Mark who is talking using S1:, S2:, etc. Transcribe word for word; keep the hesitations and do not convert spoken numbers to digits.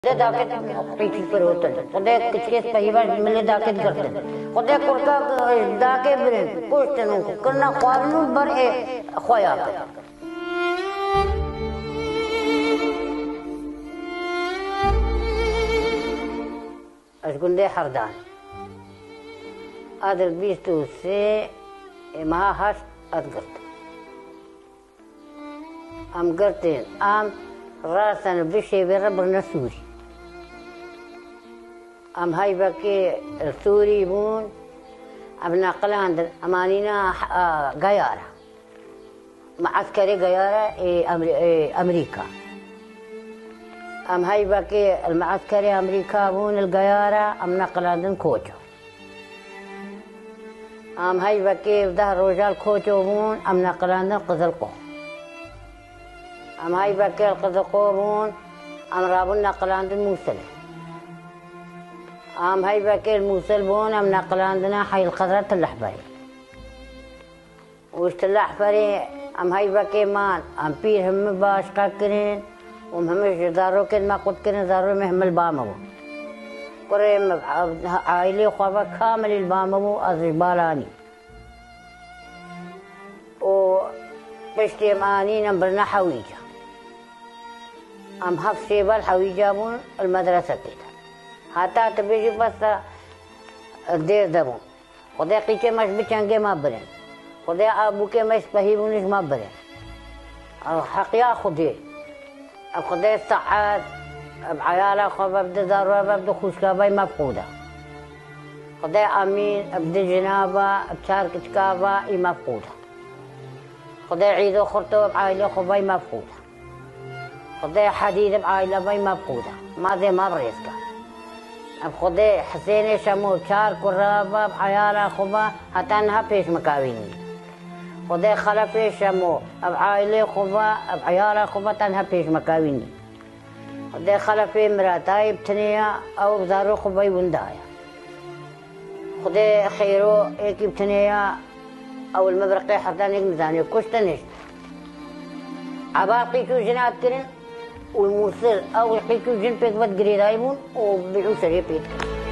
S1: दाकत पीछे पर होता है खुदे किचकेस पहिवा मिले दाकत करते खुदे कुर्का दाके बिरे कुश्तनु करना ख्वारनु बर ए ख्वाया कर अशगुंदे हरदान आदर बीस्तु से इमा हस अदगत am करते am रासन बिशे बेरबर नसूरी am هاي بكي الثوري بون أبنا قلاند أمانينا غيارة معسكري غيارة أمريكا أم هاي بكي المعسكري أمريكا بون الغيارة أم نقلاندن كوچو أم هاي بكي ده رجال كوچو بون أم نقلاندن قزلقو أم هاي بكي القزلقو بون أم رابون نقلاندن موسل أم هاي بكي الموسل بون أم نقلاندنا حي القدرة اللحبري وشت اللحبري أم هاي بكي مان أم بير هم باش كاكرين وم همش دارو كن ما قد كن دارو مهم البامو كريم عائلي خوابا كامل البامو أزربالاني و بشتي ماني نمبرنا حويجة أم هف سيبال حويجة بون المدرسة كده हाथा तबेजी बस देर दबो खुदे कीचे मश बिचंगे मा बरे खुदे आबू के मश पहीबुनिश मा बरे حقيا खुदे अब खुदे सआद अब عياله خب بده ضرورة بده خوشكابي مفقودة खुदे أمين بده جنابة بشار كتكابة إي مفقودة खुदे عيدو خرطو بعائلة خبي مفقودة खुदे حديد بعائلة بي مفقودة ما ذي ما بريسكا अब खुदे हसीन शमो चार कुर्राबा आयाला खुबा हतनहा पेश मकावीनी खुदे खला पेश शमो अब आइले खुबा अब आयाला खुबा तनहा पेश मकावीनी खुदे खला पे मराताई बथनिया औ बजारो खुबा बुंदाया खुदे खैरो एक बथनिया او المبرقي حتى نزاني كشتنش عباقي كو جنات كرن والمرسل او يقيكو جن بيت بد قريدايمون وبيعو سري بيت